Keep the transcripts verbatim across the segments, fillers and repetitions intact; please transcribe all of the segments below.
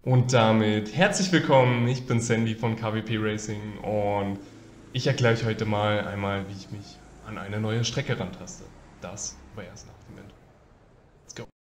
Und damit herzlich willkommen, ich bin Sandy von K W P Racing und ich erkläre euch heute mal einmal, wie ich mich an eine neue Strecke rantaste. Das aber erst nach dem Intro. Let's go!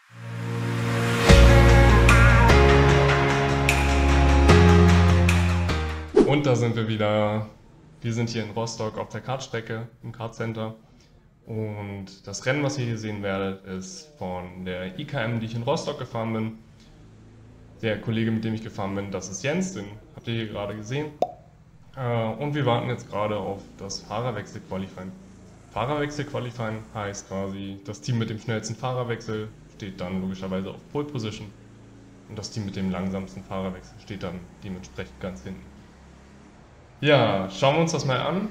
Und da sind wir wieder. Wir sind hier in Rostock auf der Kartstrecke im Kartcenter. Und das Rennen, was ihr hier sehen werdet, ist von der I K M, die ich in Rostock gefahren bin. Der Kollege, mit dem ich gefahren bin, das ist Jens, den habt ihr hier gerade gesehen. Und wir warten jetzt gerade auf das Fahrerwechsel-Qualifying. Fahrerwechsel-Qualifying heißt quasi, das Team mit dem schnellsten Fahrerwechsel steht dann logischerweise auf Pole Position und das Team mit dem langsamsten Fahrerwechsel steht dann dementsprechend ganz hinten. Ja, schauen wir uns das mal an.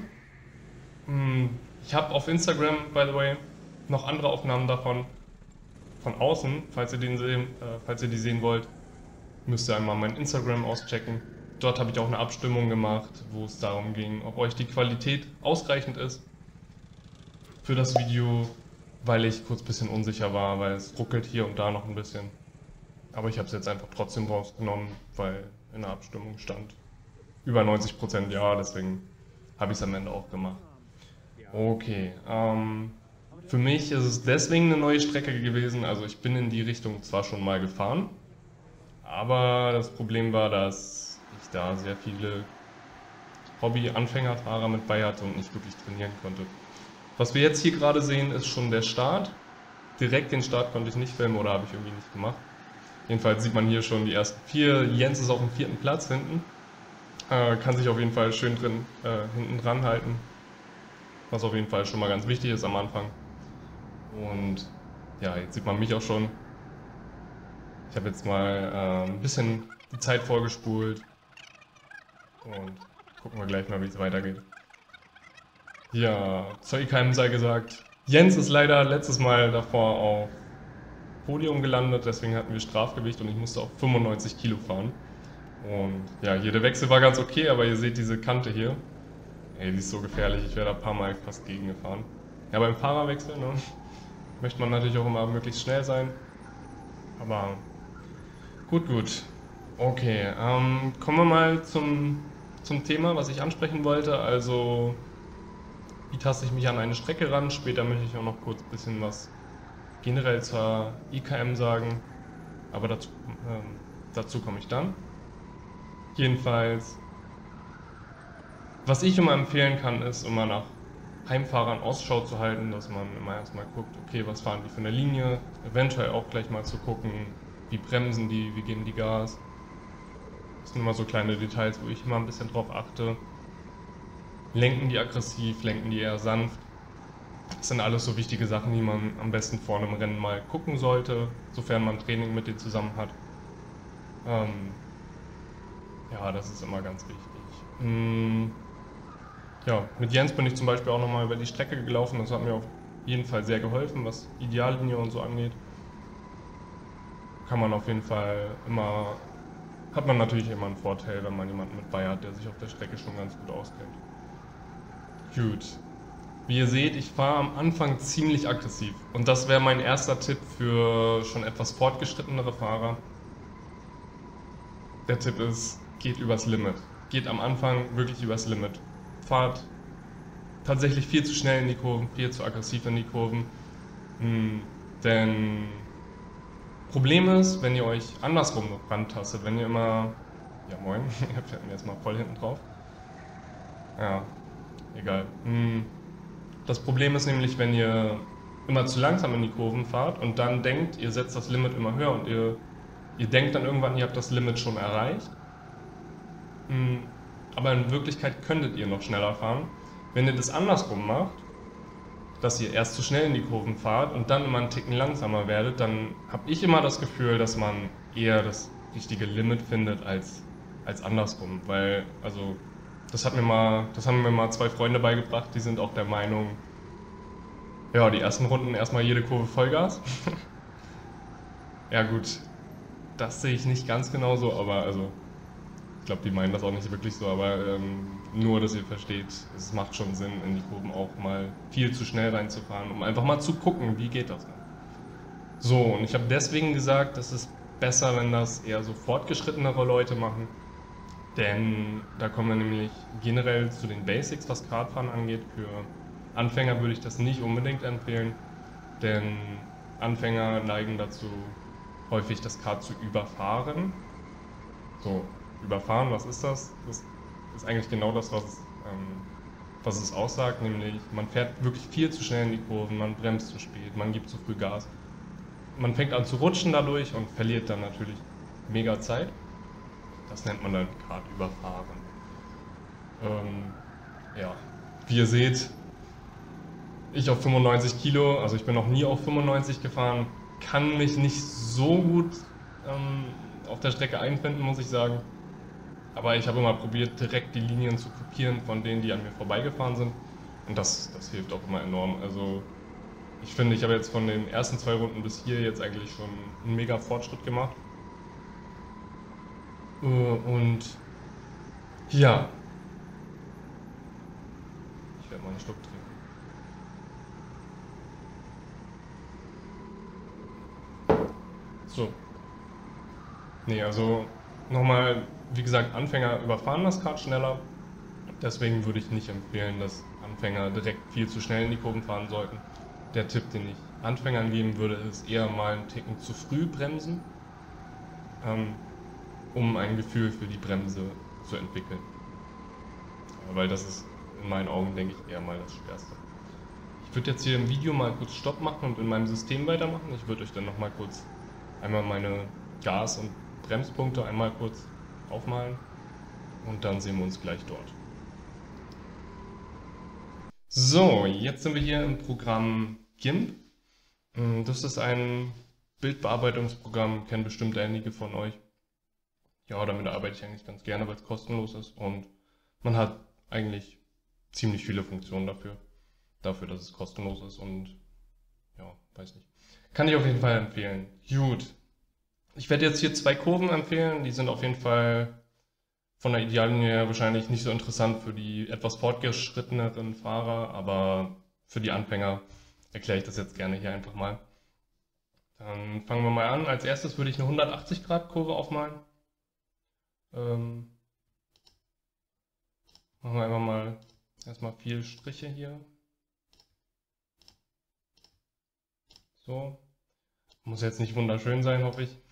Ich habe auf Instagram, by the way, noch andere Aufnahmen davon, von außen, falls ihr, den sehen, äh, falls ihr die sehen wollt. Müsst ihr einmal mein Instagram auschecken. Dort habe ich auch eine Abstimmung gemacht, wo es darum ging, ob euch die Qualität ausreichend ist für das Video, weil ich kurz ein bisschen unsicher war, weil es ruckelt hier und da noch ein bisschen. Aber ich habe es jetzt einfach trotzdem rausgenommen, weil in der Abstimmung stand über neunzig Prozent ja, deswegen habe ich es am Ende auch gemacht. Okay, ähm, für mich ist es deswegen eine neue Strecke gewesen, also ich bin in die Richtung zwar schon mal gefahren, aber das Problem war, dass ich da sehr viele Hobby-Anfängerfahrer mit bei hatte und nicht wirklich trainieren konnte. Was wir jetzt hier gerade sehen, ist schon der Start. Direkt den Start konnte ich nicht filmen oder habe ich irgendwie nicht gemacht. Jedenfalls sieht man hier schon die ersten vier. Jens ist auf dem vierten Platz hinten. Äh, kann sich auf jeden Fall schön drin äh, hinten dran halten. Was auf jeden Fall schon mal ganz wichtig ist am Anfang. Und ja, jetzt sieht man mich auch schon. Ich habe jetzt mal äh, ein bisschen die Zeit vorgespult und gucken wir gleich mal, wie es weitergeht. Ja, zur I K M sei gesagt, Jens ist leider letztes Mal davor auf Podium gelandet, deswegen hatten wir Strafgewicht und ich musste auf fünfundneunzig Kilo fahren. Und ja, hier der Wechsel war ganz okay, aber ihr seht diese Kante hier. Ey, die ist so gefährlich, ich wäre da ein paar Mal fast gegen gefahren. Ja, beim Fahrerwechsel, ne, möchte man natürlich auch immer möglichst schnell sein, aber gut, gut. Okay, ähm, kommen wir mal zum, zum Thema, was ich ansprechen wollte. Also, wie taste ich mich an eine Strecke ran? Später möchte ich auch noch kurz ein bisschen was generell zur I K M sagen, aber dazu, ähm, dazu komme ich dann. Jedenfalls, was ich immer empfehlen kann, ist immer nach Heimfahrern Ausschau zu halten, dass man immer erstmal guckt, okay, was fahren die für eine Linie, eventuell auch gleich mal zu gucken, wie bremsen die, wie geben die Gas. Das sind immer so kleine Details, wo ich immer ein bisschen drauf achte. Lenken die aggressiv, lenken die eher sanft. Das sind alles so wichtige Sachen, die man am besten vor einem Rennen mal gucken sollte, sofern man Training mit denen zusammen hat. Ähm, ja, das ist immer ganz wichtig. Hm, ja, mit Jens bin ich zum Beispiel auch nochmal über die Strecke gelaufen. Das hat mir auf jeden Fall sehr geholfen, was Ideallinie und so angeht. Kann man auf jeden Fall immer, hat man natürlich immer einen Vorteil, wenn man jemanden mit bei hat, der sich auf der Strecke schon ganz gut auskennt. Gut. Wie ihr seht, ich fahre am Anfang ziemlich aggressiv und das wäre mein erster Tipp für schon etwas fortgeschrittenere Fahrer. Der Tipp ist, geht übers Limit. Geht am Anfang wirklich übers Limit. Fahrt tatsächlich viel zu schnell in die Kurven, viel zu aggressiv in die Kurven, hm, denn Problem ist, wenn ihr euch andersrum rantastet, wenn ihr immer, ja moin, ihr fährt mir jetzt mal voll hinten drauf. Ja, egal. Das Problem ist nämlich, wenn ihr immer zu langsam in die Kurven fahrt und dann denkt, ihr setzt das Limit immer höher und ihr, ihr denkt dann irgendwann, ihr habt das Limit schon erreicht. Aber in Wirklichkeit könntet ihr noch schneller fahren. Wenn ihr das andersrum macht, dass ihr erst zu schnell in die Kurven fahrt und dann immer einen Ticken langsamer werdet, dann habe ich immer das Gefühl, dass man eher das richtige Limit findet als, als andersrum. Weil, also, das hat mir mal, das haben mir mal zwei Freunde beigebracht, die sind auch der Meinung, ja, die ersten Runden erstmal jede Kurve Vollgas. Ja gut, das sehe ich nicht ganz genau so, aber also, ich glaube, die meinen das auch nicht wirklich so, aber ähm, nur, dass ihr versteht, es macht schon Sinn, in die Kurven auch mal viel zu schnell reinzufahren, um einfach mal zu gucken, wie geht das denn. So, und ich habe deswegen gesagt, dass es besser, wenn das eher so fortgeschrittenere Leute machen, denn da kommen wir nämlich generell zu den Basics, was Kartfahren angeht. Für Anfänger würde ich das nicht unbedingt empfehlen, denn Anfänger neigen dazu, häufig das Kart zu überfahren. So, überfahren, was ist das? Das ist eigentlich genau das, was, ähm, was es aussagt, nämlich man fährt wirklich viel zu schnell in die Kurven, man bremst zu spät, man gibt zu früh Gas. Man fängt an zu rutschen dadurch und verliert dann natürlich mega Zeit. Das nennt man dann Kart überfahren. Ähm, ja, wie ihr seht, ich auf fünfundneunzig Kilo, also ich bin noch nie auf fünfundneunzig gefahren, kann mich nicht so gut ähm, auf der Strecke einfinden, muss ich sagen. Aber ich habe immer probiert, direkt die Linien zu kopieren von denen, die an mir vorbeigefahren sind. Und das, das hilft auch immer enorm. Also ich finde, ich habe jetzt von den ersten zwei Runden bis hier jetzt eigentlich schon einen mega Fortschritt gemacht. Und ja, ich werde mal einen Schluck trinken. So. Nee, also nochmal, wie gesagt, Anfänger überfahren das Kart schneller. Deswegen würde ich nicht empfehlen, dass Anfänger direkt viel zu schnell in die Kurven fahren sollten. Der Tipp, den ich Anfängern geben würde, ist eher mal einen Ticken zu früh bremsen, ähm, um ein Gefühl für die Bremse zu entwickeln. Weil das ist in meinen Augen, denke ich, eher mal das Schwerste. Ich würde jetzt hier im Video mal kurz Stopp machen und in meinem System weitermachen. Ich würde euch dann nochmal kurz einmal meine Gas- und Bremspunkte einmal kurz aufmalen und dann sehen wir uns gleich dort. So, jetzt sind wir hier im Programm GIMP. Das ist ein Bildbearbeitungsprogramm, kennen bestimmt einige von euch. Ja, damit arbeite ich eigentlich ganz gerne, weil es kostenlos ist und man hat eigentlich ziemlich viele Funktionen dafür, dafür, dass es kostenlos ist und ja, weiß nicht. Kann ich auf jeden Fall empfehlen. Gut. Ich werde jetzt hier zwei Kurven empfehlen, die sind auf jeden Fall von der Ideallinie her wahrscheinlich nicht so interessant für die etwas fortgeschritteneren Fahrer, aber für die Anfänger erkläre ich das jetzt gerne hier einfach mal. Dann fangen wir mal an. Als erstes würde ich eine hundertachtzig Grad Kurve aufmalen. Ähm, machen wir einfach mal erstmal vier Striche hier. So. Muss jetzt nicht wunderschön sein, hoffe ich.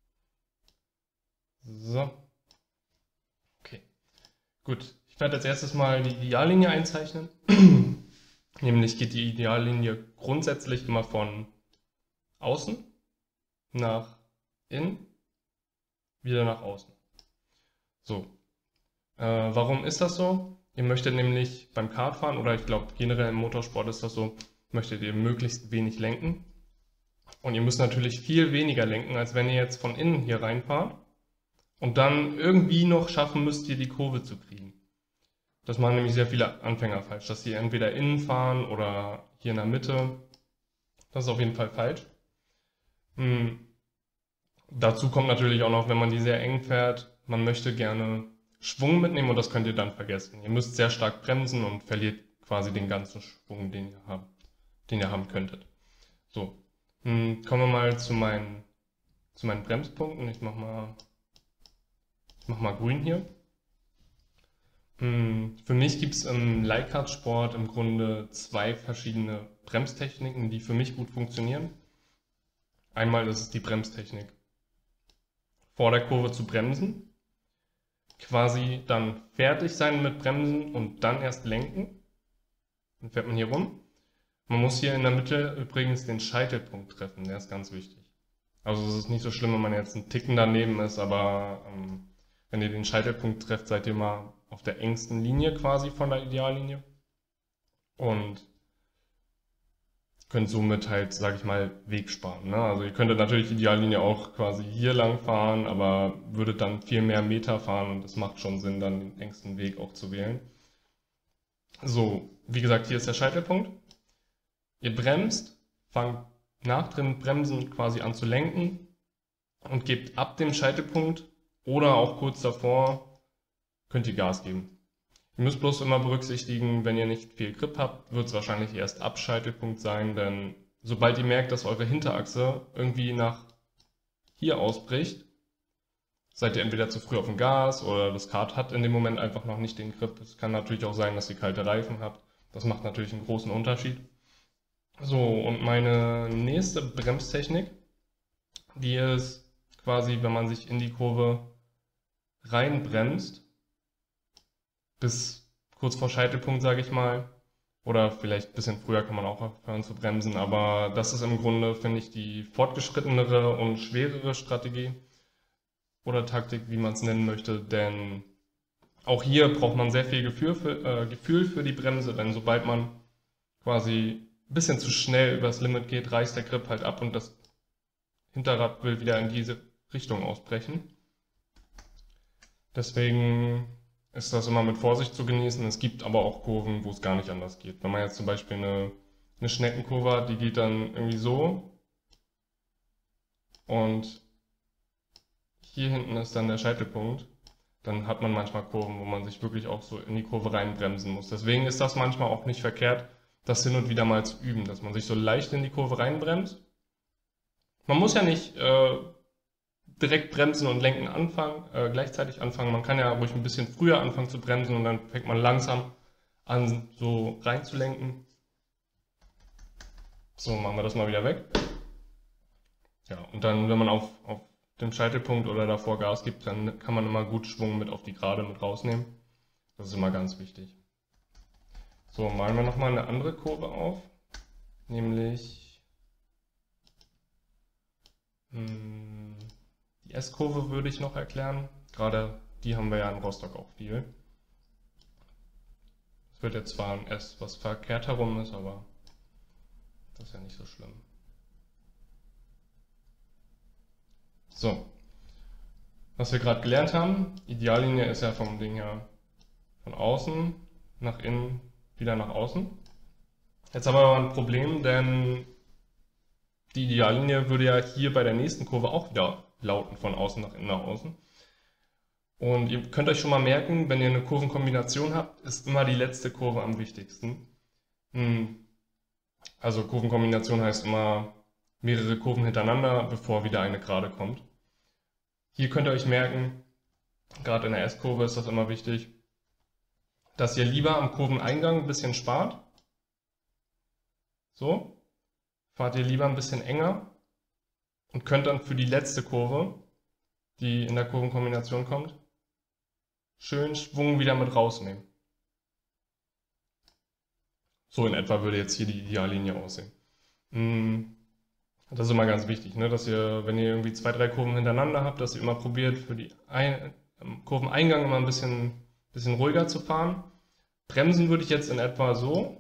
So. Okay. Gut. Ich werde als erstes mal die Ideallinie einzeichnen. Nämlich geht die Ideallinie grundsätzlich immer von außen nach innen, wieder nach außen. So. Äh, warum ist das so? Ihr möchtet nämlich beim Kartfahren, oder ich glaube generell im Motorsport ist das so, möchtet ihr möglichst wenig lenken. Und ihr müsst natürlich viel weniger lenken, als wenn ihr jetzt von innen hier reinfahrt und dann irgendwie noch schaffen müsst, hier die Kurve zu kriegen. Das machen nämlich sehr viele Anfänger falsch, dass sie entweder innen fahren oder hier in der Mitte. Das ist auf jeden Fall falsch. Hm. Dazu kommt natürlich auch noch, wenn man die sehr eng fährt, man möchte gerne Schwung mitnehmen und das könnt ihr dann vergessen. Ihr müsst sehr stark bremsen und verliert quasi den ganzen Schwung, den ihr habt, den ihr haben könntet. So. Kommen wir mal zu meinen, zu meinen Bremspunkten. Ich mache mal, ich mach mal grün hier. Für mich gibt es im Leihkartsport im Grunde zwei verschiedene Bremstechniken, die für mich gut funktionieren. Einmal ist es die Bremstechnik vor der Kurve zu bremsen, quasi dann fertig sein mit Bremsen und dann erst lenken. Dann fährt man hier rum. Man muss hier in der Mitte übrigens den Scheitelpunkt treffen, der ist ganz wichtig. Also es ist nicht so schlimm, wenn man jetzt einen Ticken daneben ist, aber ähm, wenn ihr den Scheitelpunkt trefft, seid ihr mal auf der engsten Linie quasi von der Ideallinie und könnt somit halt, sage ich mal, Weg sparen. Ne? Also ihr könntet natürlich die Ideallinie auch quasi hier lang fahren, aber würdet dann viel mehr Meter fahren und es macht schon Sinn, dann den engsten Weg auch zu wählen. So, wie gesagt, hier ist der Scheitelpunkt. Ihr bremst, fangt nach dem Bremsen quasi an zu lenken und gebt ab dem Scheitelpunkt oder auch kurz davor, könnt ihr Gas geben. Ihr müsst bloß immer berücksichtigen, wenn ihr nicht viel Grip habt, wird es wahrscheinlich erst ab Scheitelpunkt sein, denn sobald ihr merkt, dass eure Hinterachse irgendwie nach hier ausbricht, seid ihr entweder zu früh auf dem Gas oder das Kart hat in dem Moment einfach noch nicht den Grip. Es kann natürlich auch sein, dass ihr kalte Reifen habt. Das macht natürlich einen großen Unterschied. So, und meine nächste Bremstechnik, die ist quasi, wenn man sich in die Kurve reinbremst, bis kurz vor Scheitelpunkt, sage ich mal, oder vielleicht ein bisschen früher kann man auch aufhören zu bremsen, aber das ist im Grunde, finde ich, die fortgeschrittenere und schwerere Strategie oder Taktik, wie man es nennen möchte, denn auch hier braucht man sehr viel Gefühl für, äh, Gefühl für die Bremse, denn sobald man quasi ein bisschen zu schnell übers Limit geht, reißt der Grip halt ab und das Hinterrad will wieder in diese Richtung ausbrechen. Deswegen ist das immer mit Vorsicht zu genießen. Es gibt aber auch Kurven, wo es gar nicht anders geht. Wenn man jetzt zum Beispiel eine, eine Schneckenkurve hat, die geht dann irgendwie so und hier hinten ist dann der Scheitelpunkt, dann hat man manchmal Kurven, wo man sich wirklich auch so in die Kurve reinbremsen muss. Deswegen ist das manchmal auch nicht verkehrt, das hin und wieder mal zu üben, dass man sich so leicht in die Kurve reinbremst. Man muss ja nicht äh, direkt bremsen und lenken anfangen, äh, gleichzeitig anfangen. Man kann ja ruhig ein bisschen früher anfangen zu bremsen und dann fängt man langsam an, so reinzulenken. So, machen wir das mal wieder weg. Ja, und dann, wenn man auf, auf dem Scheitelpunkt oder davor Gas gibt, dann kann man immer gut Schwung mit auf die Gerade mit rausnehmen. Das ist immer ganz wichtig. So, malen wir nochmal eine andere Kurve auf, nämlich mh, die S-Kurve würde ich noch erklären. Gerade die haben wir ja in Rostock auch viel. Es wird jetzt zwar ein S, was verkehrt herum ist, aber das ist ja nicht so schlimm. So, was wir gerade gelernt haben, Ideallinie ist ja vom Ding her von außen nach innen, wieder nach außen. Jetzt haben wir aber ein Problem, denn die Ideallinie würde ja hier bei der nächsten Kurve auch wieder lauten, von außen nach innen nach außen. Und ihr könnt euch schon mal merken, wenn ihr eine Kurvenkombination habt, ist immer die letzte Kurve am wichtigsten. Also Kurvenkombination heißt immer mehrere Kurven hintereinander, bevor wieder eine Gerade kommt. Hier könnt ihr euch merken, gerade in der S-Kurve ist das immer wichtig, dass ihr lieber am Kurveneingang ein bisschen spart. So, fahrt ihr lieber ein bisschen enger und könnt dann für die letzte Kurve, die in der Kurvenkombination kommt, schön Schwung wieder mit rausnehmen. So in etwa würde jetzt hier die Ideallinie aussehen. Das ist immer ganz wichtig, ne? Dass ihr, wenn ihr irgendwie zwei, drei Kurven hintereinander habt, dass ihr immer probiert, für die Ein im Kurveneingang immer ein bisschen, bisschen ruhiger zu fahren. Bremsen würde ich jetzt in etwa so.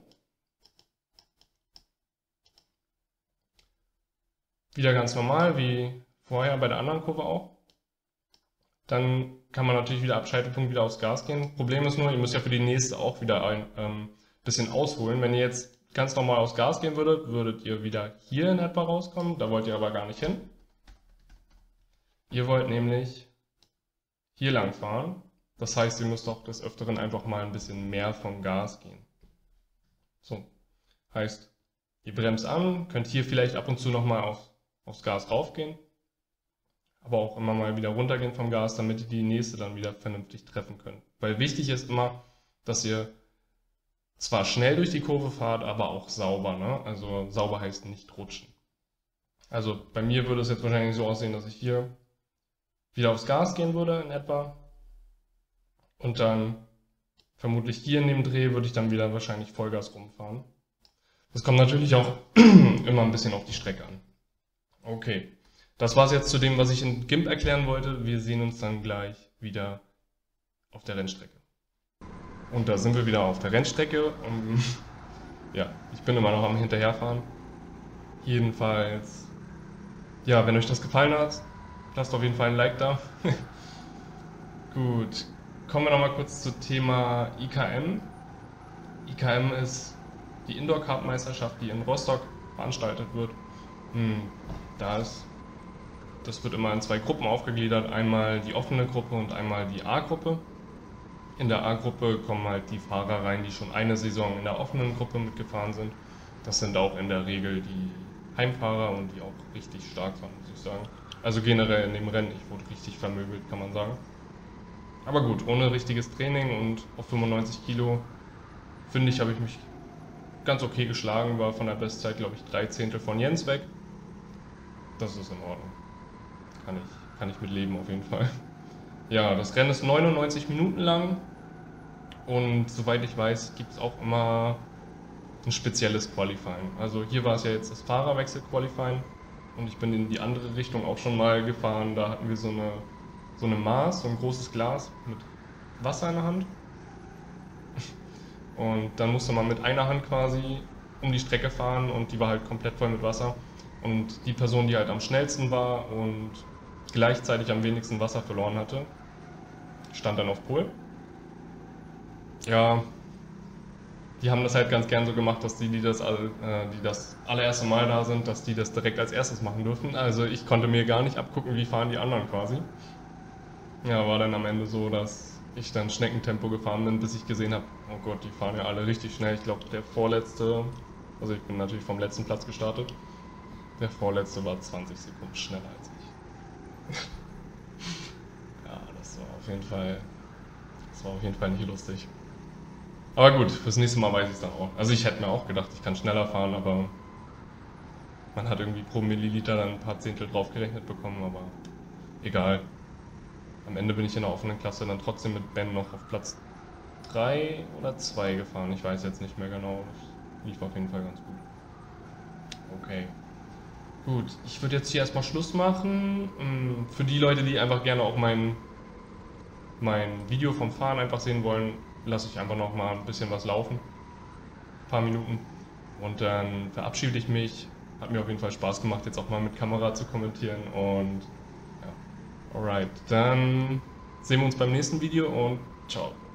Wieder ganz normal, wie vorher bei der anderen Kurve auch. Dann kann man natürlich wieder ab Scheitelpunkt wieder aufs Gas gehen. Problem ist nur, ihr müsst ja für die nächste auch wieder ein ähm, bisschen ausholen. Wenn ihr jetzt ganz normal aufs Gas gehen würdet, würdet ihr wieder hier in etwa rauskommen. Da wollt ihr aber gar nicht hin. Ihr wollt nämlich hier lang fahren. Das heißt, ihr müsst auch des Öfteren einfach mal ein bisschen mehr vom Gas gehen. So, heißt, ihr bremst an, könnt hier vielleicht ab und zu nochmal auf, aufs Gas raufgehen, aber auch immer mal wieder runtergehen vom Gas, damit ihr die nächste dann wieder vernünftig treffen könnt. Weil wichtig ist immer, dass ihr zwar schnell durch die Kurve fahrt, aber auch sauber, ne? Also sauber heißt nicht rutschen. Also bei mir würde es jetzt wahrscheinlich so aussehen, dass ich hier wieder aufs Gas gehen würde in etwa. Und dann vermutlich hier in dem Dreh würde ich dann wieder wahrscheinlich Vollgas rumfahren. Das kommt natürlich auch immer ein bisschen auf die Strecke an. Okay, das war es jetzt zu dem, was ich in GIMP erklären wollte. Wir sehen uns dann gleich wieder auf der Rennstrecke. Und da sind wir wieder auf der Rennstrecke. Und, ja, ich bin immer noch am Hinterherfahren. Jedenfalls, ja, wenn euch das gefallen hat, lasst auf jeden Fall ein Like da. Gut, kommen wir nochmal kurz zum Thema I K M. I K M ist die Indoor-Kart-Meisterschaft, die in Rostock veranstaltet wird. Hm, da ist, das wird immer in zwei Gruppen aufgegliedert, einmal die offene Gruppe und einmal die A-Gruppe. In der A-Gruppe kommen halt die Fahrer rein, die schon eine Saison in der offenen Gruppe mitgefahren sind. Das sind auch in der Regel die Heimfahrer und die auch richtig stark fahren, muss ich sagen. Also generell in dem Rennen, ich wurde richtig vermöbelt, kann man sagen. Aber gut, ohne richtiges Training und auf fünfundneunzig Kilo, finde ich, habe ich mich ganz okay geschlagen, war von der Bestzeit, glaube ich, drei Zehntel von Jens weg. Das ist in Ordnung. Kann ich, kann ich mit leben auf jeden Fall. Ja, das Rennen ist neunundneunzig Minuten lang und soweit ich weiß, gibt es auch immer ein spezielles Qualifying. Also hier war es ja jetzt das Fahrerwechsel-Qualifying und ich bin in die andere Richtung auch schon mal gefahren. Da hatten wir so eine, so eine Maß, so ein großes Glas mit Wasser in der Hand. Und dann musste man mit einer Hand quasi um die Strecke fahren und die war halt komplett voll mit Wasser. Und die Person, die halt am schnellsten war und gleichzeitig am wenigsten Wasser verloren hatte, stand dann auf Pole. Ja, die haben das halt ganz gern so gemacht, dass die, die das, all, äh, die das allererste Mal da sind, dass die das direkt als erstes machen dürfen. Also ich konnte mir gar nicht abgucken, wie fahren die anderen quasi. Ja, war dann am Ende so, dass ich dann Schneckentempo gefahren bin, bis ich gesehen habe, oh Gott, die fahren ja alle richtig schnell. Ich glaube, der vorletzte, also ich bin natürlich vom letzten Platz gestartet, der vorletzte war zwanzig Sekunden schneller als ich. Ja, das war auf jeden Fall, das war auf jeden Fall nicht lustig. Aber gut, fürs nächste Mal weiß ich es dann auch. Also ich hätte mir auch gedacht, ich kann schneller fahren, aber man hat irgendwie pro Milliliter dann ein paar Zehntel draufgerechnet bekommen, aber egal. Am Ende bin ich in der offenen Klasse dann trotzdem mit Ben noch auf Platz drei oder zwei gefahren. Ich weiß jetzt nicht mehr genau. Das lief auf jeden Fall ganz gut. Okay. Gut, ich würde jetzt hier erstmal Schluss machen. Für die Leute, die einfach gerne auch mein, mein Video vom Fahren einfach sehen wollen, lasse ich einfach noch mal ein bisschen was laufen. Ein paar Minuten. Und dann verabschiede ich mich. Hat mir auf jeden Fall Spaß gemacht, jetzt auch mal mit Kamera zu kommentieren. Und ja, alright. Dann sehen wir uns beim nächsten Video und ciao.